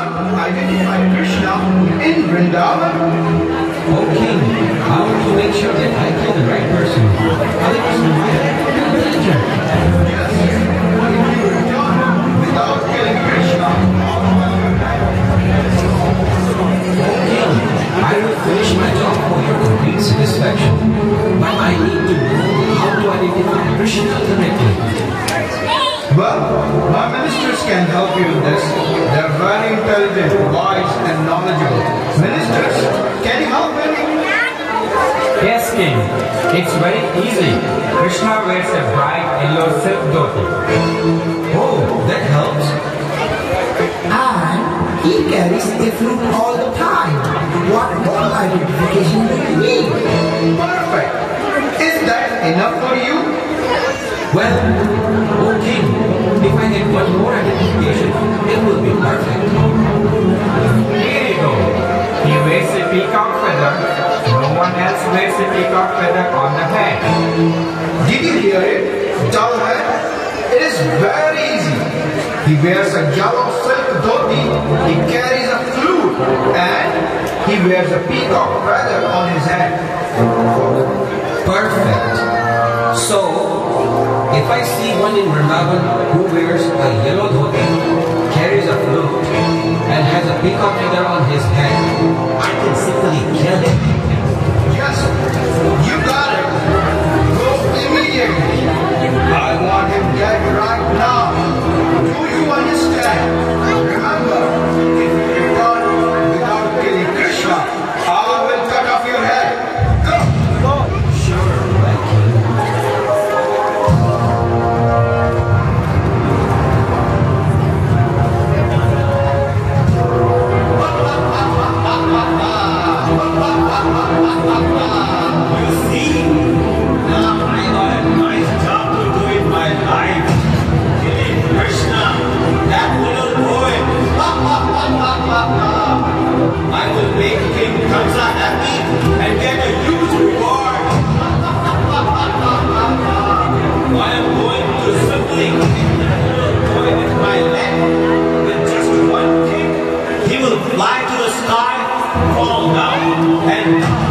son identified Krishna in Vrindavan? Okay, how to make sure that I kill the right person? Otherwise, my danger. Yes, what if you return without killing Krishna? Okay, I will finish my job for your complete satisfaction. But I need to know how to identify Krishna correctly. Well, my ministers can help you in this. They're very intelligent, wise, and knowledgeable. Ministers, can you help me? Yes, King. It's very easy. Krishna wears a bright yellow silk dhoti. Oh, that helps. And he carries a flute all the time. What more identification do you need? Perfect. Is that enough for you? Well, oh King, if I get one more identification, it will be perfect. Here you go. He wears a peacock feather. No one else wears a peacock feather on the head. Did you hear it? Dull head? It is very easy. He wears a yellow silk dhoti, he carries a flute, and he wears a peacock feather on his head. Perfect. So, if I see one in Vrindavan who wears a yellow dhoti, carries a flute, and has a peacock feather on his head, I can simply kill him. Yes, you got it. Go immediately. I want him dead right now. Do you understand? Remember, if you return without killing Krishna, I will cut off your head. Go! Sure, my king. You see, now I got a nice job to do in my life. Killing Krishna, that little boy. I will make King Kamsa happy and get a huge reward. I am going to simply kick the little boy with my leg. With just one kick, he will fly to the sky, fall down, and die.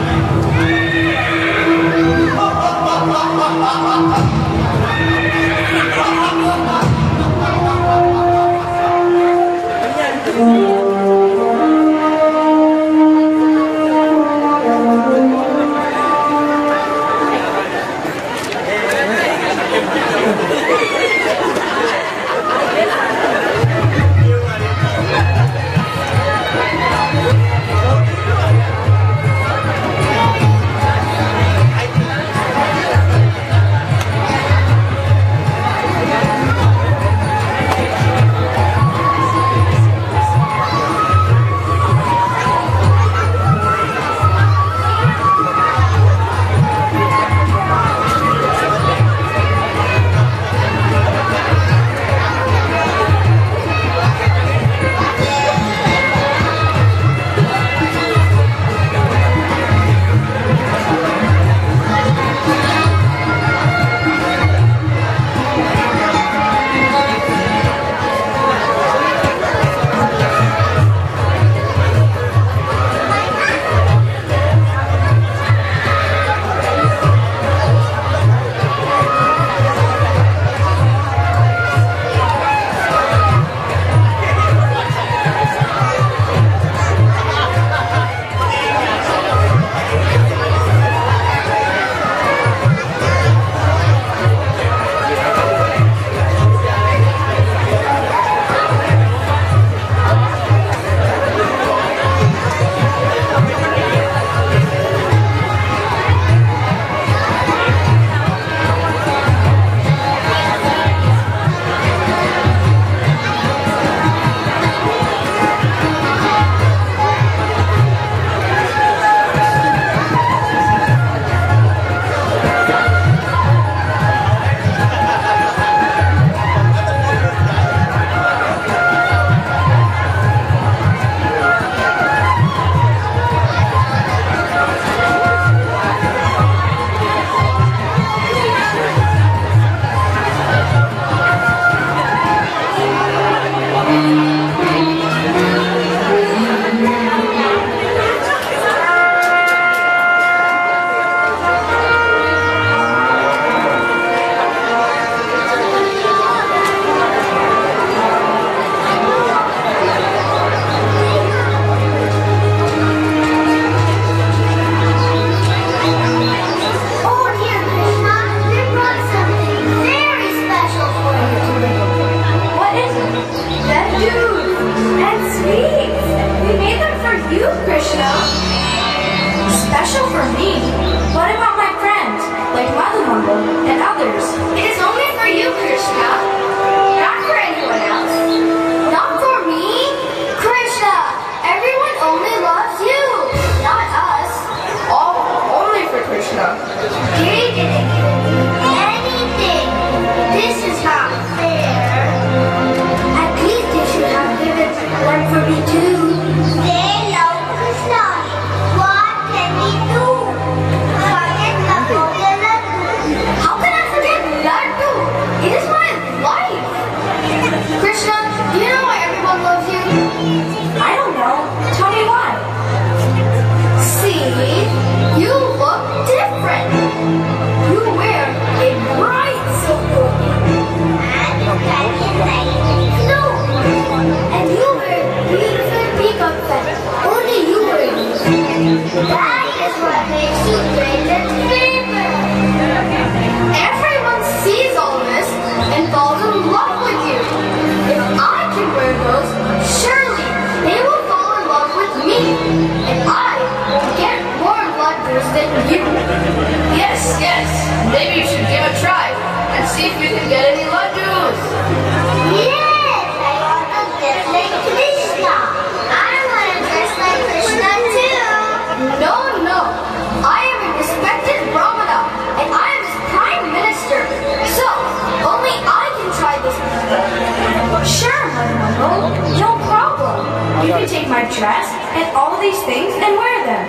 laddus and sweets. We made them for you, Krishna. Special for me. What about my friends, like Madhumangal and others? It is only for you, Krishna. Not for anyone else. Not for me? Krishna, everyone only loves you, not us. Only for Krishna. They didn't give me anything. This is not fair. At least they should have given one for me too. They love Krishna. What can we do? Forget the How can I forget Laddu? It is my life. Krishna, do you know why everyone loves you? I don't know. Tell me why. See, you look different. You wear a bright silk robe. And you carry a tiny flute. And you wear beautiful peacock feathers. Only you wear these. That is what makes you great and famous. Everyone sees all this and falls in love with you. If I can wear those, surely they will fall in love with me. And I will get more laddus than you. Yes, yes. Maybe you should give a try and see if you can get any laddus. Yes, I want to dress like Krishna. I want to dress like Krishna too. No, no. I am a respected Brahmana and I am his prime minister. So, only I can try this before. Sure, Madhumangal, no problem. You can take my dress and all these things and wear them.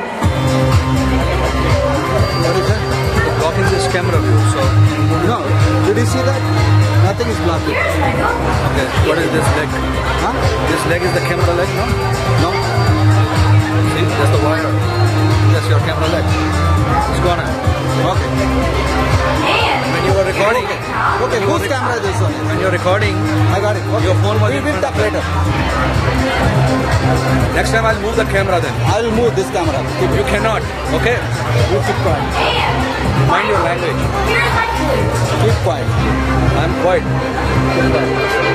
What is that? Blocking this camera view, so... No, did you see that? Nothing is blocking. Here's my gun. Okay, what is this leg? Huh? This leg is the camera leg, no? No? See, that's the wire. That's your camera leg. It's gone now. Okay. And When you were recording... Okay, whose camera is this one? When you're recording... I got it. Okay. Your phone was... We'll talk later. Next time I'll move the camera then. I will move this camera. You cannot, okay? You keep quiet. Mind your language. here's my flute. Keep quiet. I'm quiet. Keep quiet.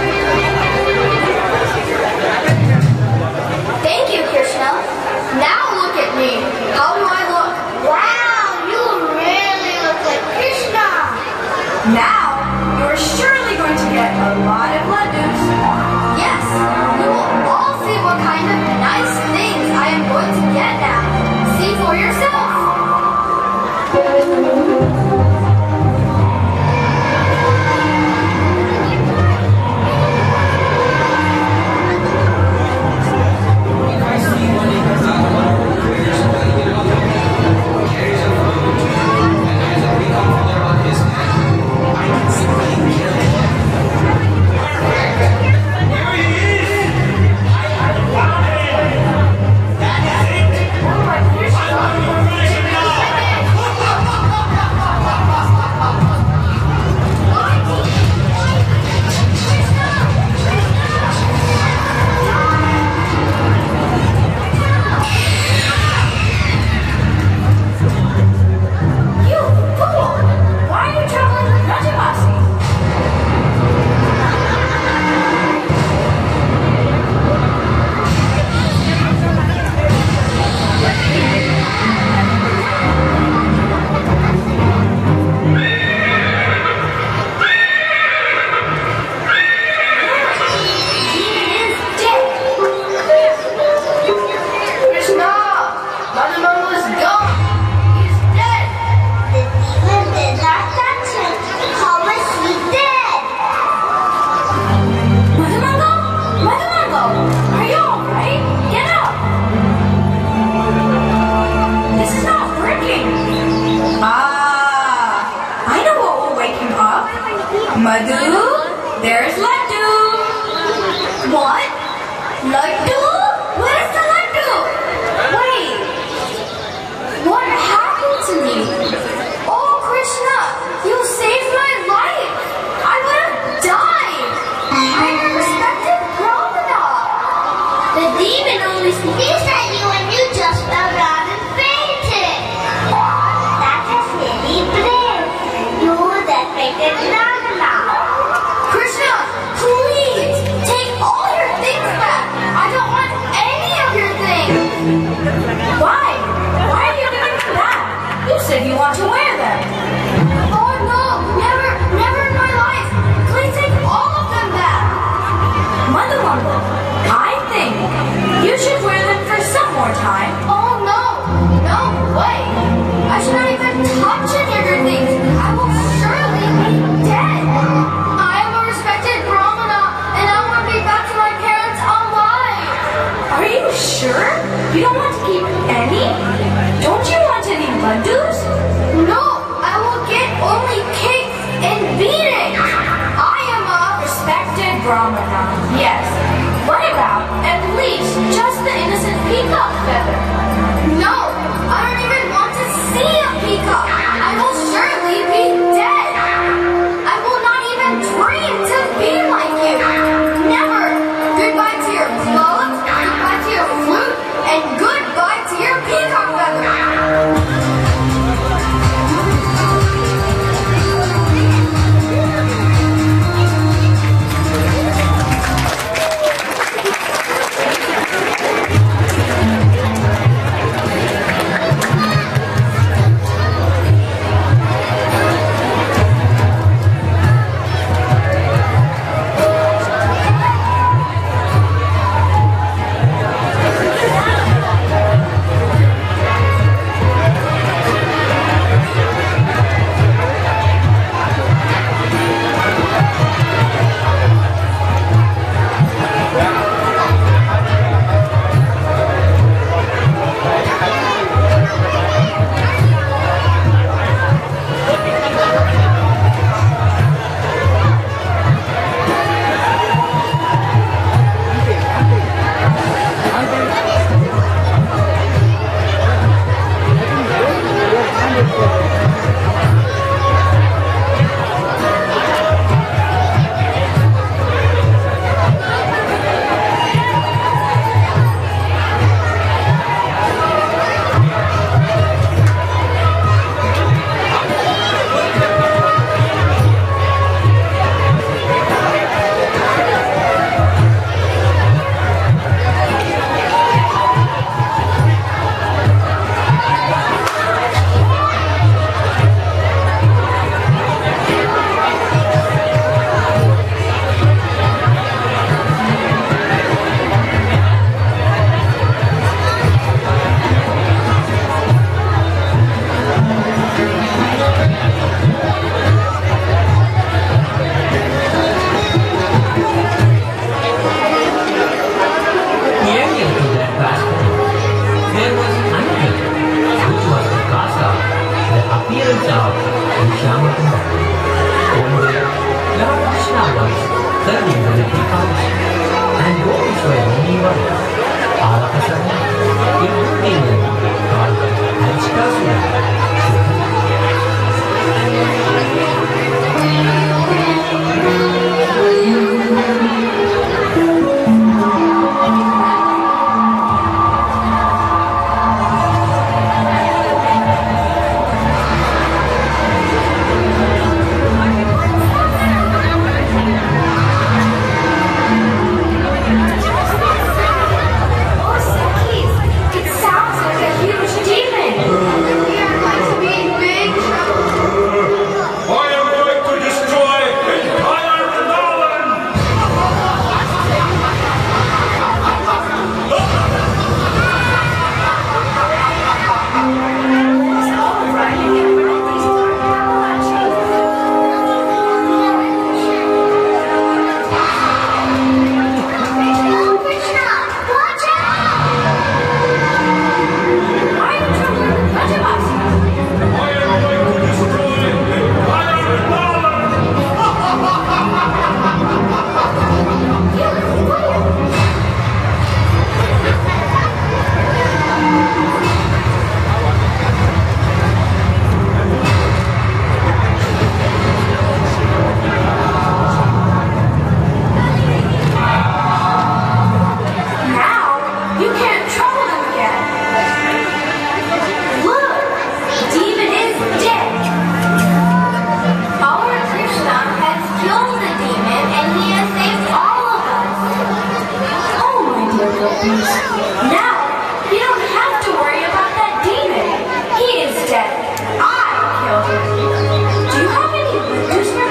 Thank you, Krishna. Now look at me. How do I look? Wow, you really look like Krishna. Now, you're surely going to get a lot of laddus. Yes, we will all see what kind of nice things I am going to get now. See for yourself. If I see one in Vrindavan who wears a yellow dhoti, carries a flute, and has a peacock feather on his head, I can simply kill him. Here he is! I have found him! That is it! Oh my Krishna. I'm going to finish him now! You fool! Why are you traveling with Rajamasi? Krishna! Madhumangal is gone. He's dead. The demon did not touch him. How was he dead? Madhumangal? Madhumangal! Are you alright? Get up! This is not working. I know what will wake him up. Madhu, there's Laddu. What? Laddu? Where's the Laddu? Wait. What happened to me? Oh, Krishna, you saved my life. I would have died. I'm a respected Brahmana. The demon only sneezed at you and you just fell down and fainted. That is really brave. You that fainted Brahmana. Krishna, please take all your things think you should wear them for some more time. Oh no, no way. I should not even touch any of your things. I will surely be dead. I am a respected Brahmana, and I want to be back to my parents alive. Are you sure? You don't want to keep any? Don't you want any laddus? No, I will get only cakes and beatings. I am a Respected Brahmana, yes. What about at least just the innocent peacock feather? No, I don't even want to see a peacock. I will surely be dead. I will not even dream to be like you. Never. Goodbye to your clothes, goodbye to your flute, and goodbye to your peacock feather.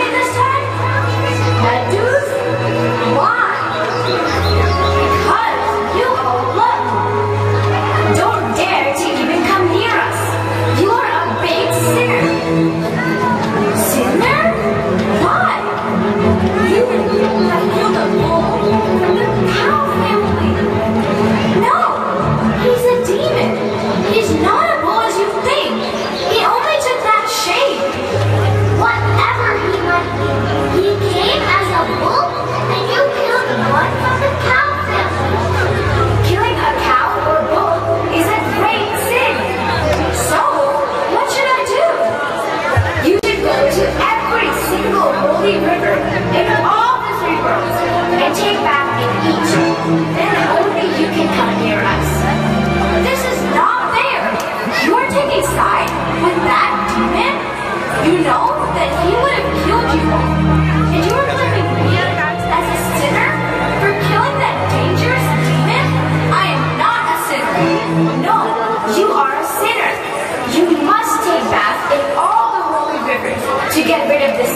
Why? Because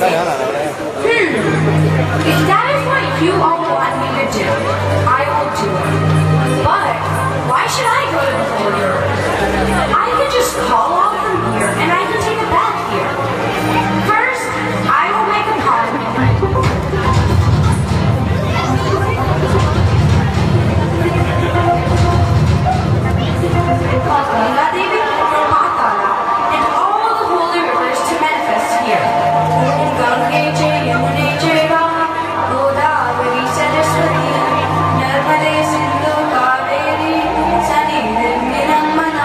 If that is what you all want me to do, I will do it. But why should I go to the Holy River? I could just call off from here and I can take a bath here. First, I will make a pond. Cause Ganga Devi from Matala and all the holy rivers to manifest here. In Gange Jai, Yamune Jaiva, Godavari Saraswati, Narmade Sindhu Kaveri, Sanidhim Vinamana.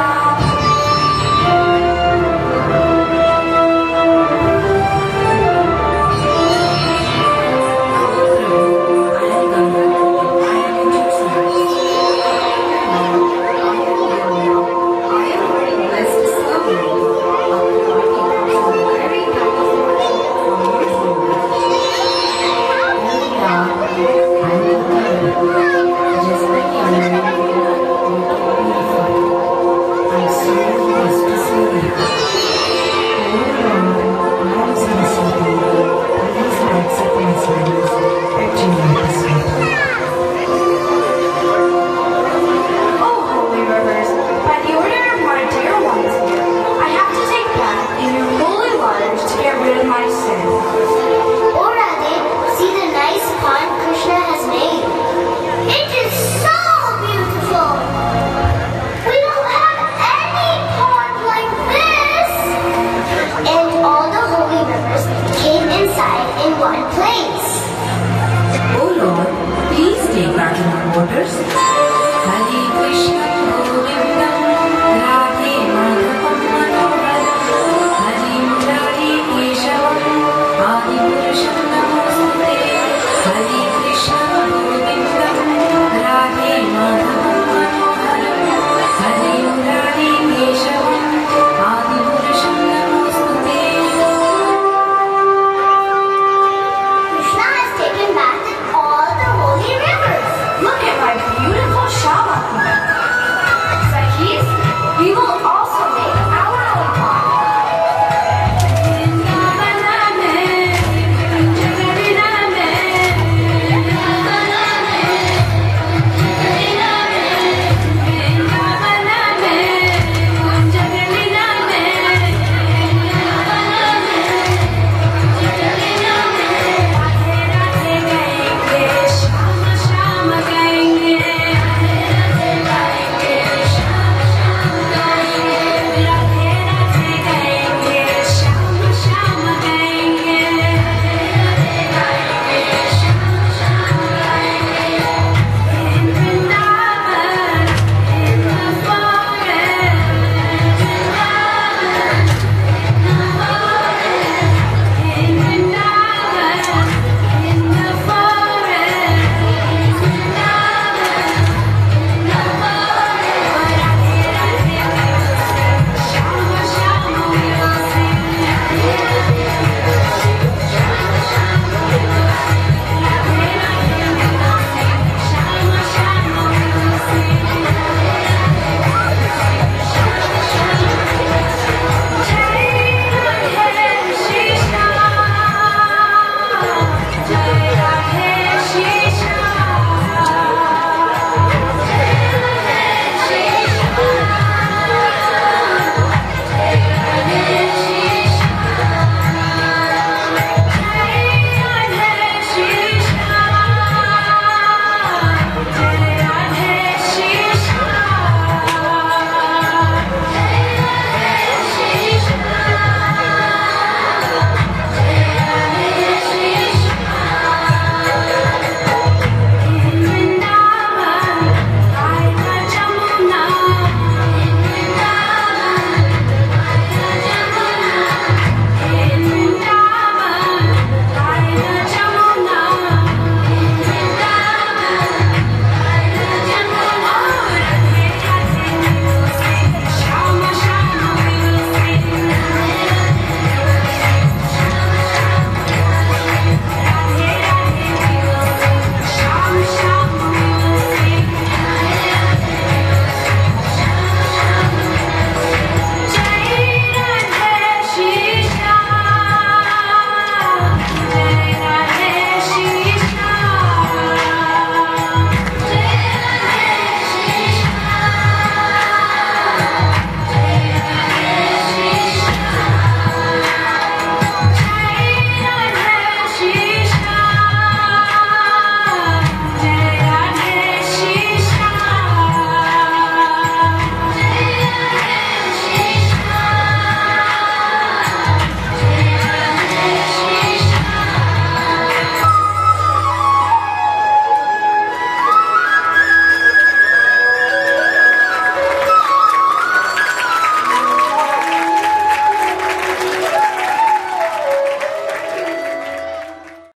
Oh Lord, please take back my waters